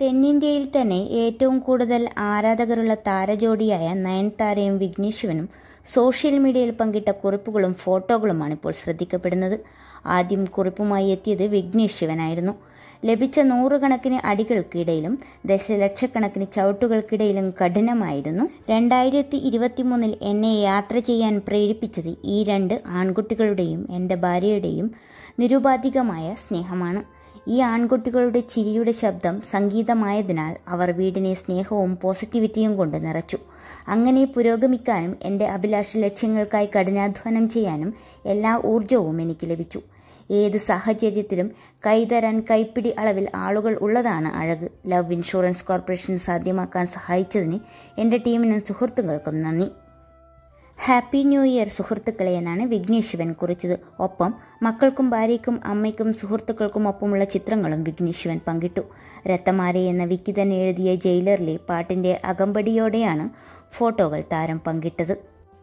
തെന്നിന്ത്യയിൽ തന്നെ ഏറ്റവും കൂടുതൽ ആരാധകരുള്ള താരജോഡിയായ നയൻതാരയും വിഘ്നേഷ് ശിവനും സോഷ്യൽ മീഡിയയിൽ പങ്കിട്ട കുറിപ്പുകളും ഫോട്ടോകളുമാണ് ഇപ്പോൾ ശ്രദ്ധിക്കപ്പെടുന്നത്. ആദ്യം കുറിപ്പുമായി എത്തിയത് വിഘ്നേഷ് ശിവനായിരുന്നു. ലഭിച്ച നൂറുകണക്കിന് അടികൾക്കിടയിലും ദശലക്ഷക്കണക്കിന് ചവിട്ടുകൾക്കിടയിലും കഠിനമായിരുന്നു. 2023 എന്നെ യാത്ര ചെയ്യാൻ പ്രേരിപ്പിച്ചത് ഈ രണ്ട് ആൺകുട്ടികളുടെയും എൻ്റെ ഭാര്യയുടെയും നിരുപാധികമായ സ്നേഹമാണ്. ഈ ആൺകുട്ടികളുടെ ചിരിയുടെ ശബ്ദം സംഗീതമായതിനാൽ അവർ വീടിനെ സ്നേഹവും പോസിറ്റിവിറ്റിയും കൊണ്ട് നിറച്ചു. അങ്ങനെ പുരോഗമിക്കാനും എൻ്റെ അഭിലാഷ ലക്ഷ്യങ്ങൾക്കായി കഠിനാധ്വാനം ചെയ്യാനും എല്ലാ ഊർജവും എനിക്ക് ലഭിച്ചു. ഏത് സാഹചര്യത്തിലും കൈതരാൻ കൈപ്പിടി അളവിൽ ആളുകൾ ഉള്ളതാണ് അഴക്. ലവ് ഇൻഷുറൻസ് കോർപ്പറേഷൻ സാധ്യമാക്കാൻ സഹായിച്ചതിന് എൻ്റെ ടീമിനും സുഹൃത്തുക്കൾക്കും നന്ദി. ഹാപ്പി ന്യൂ ഇയർ സുഹൃത്തുക്കളെ എന്നാണ് വിഘ്നേഷ് ശിവൻ കുറിച്ചത്. ഒപ്പം മക്കൾക്കും ഭാര്യയ്ക്കും അമ്മയ്ക്കും സുഹൃത്തുക്കൾക്കും ഒപ്പമുള്ള ചിത്രങ്ങളും വിഘ്നേഷ് ശിവൻ പങ്കിട്ടു. രത്തമാരെ എന്ന വിക്കി തന്നെ എഴുതിയ ജയിലറിലെ പാട്ടിൻ്റെ അകമ്പടിയോടെയാണ് ഫോട്ടോകൾ താരം പങ്കിട്ടത്.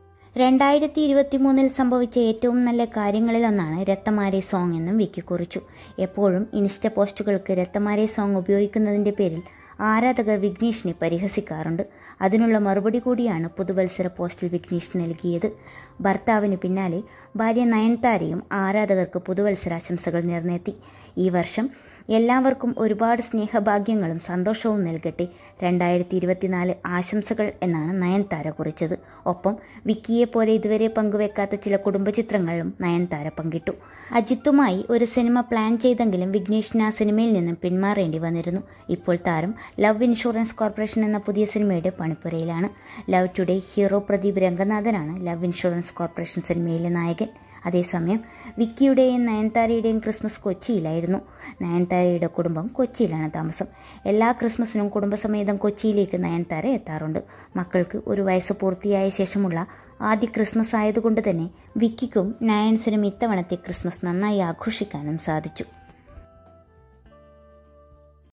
2023 സംഭവിച്ച ഏറ്റവും നല്ല കാര്യങ്ങളിലൊന്നാണ് രത്തമാരെ സോങ് എന്നും വിക്കി കുറിച്ചു. എപ്പോഴും ഇൻസ്റ്റ പോസ്റ്റുകൾക്ക് രത്തമാരെ സോങ് ഉപയോഗിക്കുന്നതിൻ്റെ പേരിൽ ആരാധകർ വിഘ്നേഷിനെ പരിഹസിക്കാറുണ്ട്. അതിനുള്ള മറുപടി കൂടിയാണ് പുതുവത്സര പോസ്റ്റിൽ വിഘ്നേഷ് നൽകിയത്. ഭർത്താവിന് പിന്നാലെ ഭാര്യ നയൻതാരയും ആരാധകർക്ക് പുതുവത്സരാശംസകൾ നേർന്നെത്തി. ഈ വർഷം എല്ലാവർക്കും ഒരുപാട് സ്നേഹഭാഗ്യങ്ങളും സന്തോഷവും നൽകട്ടെ, 2024 ആശംസകൾ എന്നാണ് നയൻതാര കുറിച്ചത്. ഒപ്പം വിക്കിയെ പോലെ ഇതുവരെ പങ്കുവെക്കാത്ത ചില കുടുംബചിത്രങ്ങളും നയൻതാര പങ്കിട്ടു. അജിത്തുമായി ഒരു സിനിമ പ്ലാൻ ചെയ്തെങ്കിലും വിഘ്നേഷിന് ആ സിനിമയിൽ നിന്നും പിന്മാറേണ്ടി വന്നിരുന്നു. ഇപ്പോൾ താരം ലവ് ഇൻഷുറൻസ് കോർപ്പറേഷൻ എന്ന പുതിയ സിനിമയുടെ പണിപ്പുരയിലാണ്. ലവ് ടുഡേ ഹീറോ പ്രദീപ് രംഗനാഥനാണ് ലവ് ഇൻഷുറൻസ് കോർപ്പറേഷൻ സിനിമയിലെ നായകൻ. അതേസമയം വിക്കിയുടെയും നയൻതാരയുടെയും ക്രിസ്മസ് കൊച്ചിയിലായിരുന്നു. നയൻതാരയുടെ കുടുംബം കൊച്ചിയിലാണ് താമസം. എല്ലാ ക്രിസ്മസിനും കുടുംബസമേതം കൊച്ചിയിലേക്ക് നയൻതാര എത്താറുണ്ട്. മക്കൾക്ക് 1 വയസ്സ് പൂർത്തിയായ ശേഷമുള്ള ആദ്യ ക്രിസ്മസ് ആയതുകൊണ്ട് തന്നെ വിക്കിക്കും നയൻസിനും ഇത്തവണത്തെ ക്രിസ്മസ് നന്നായി ആഘോഷിക്കാനും സാധിച്ചു.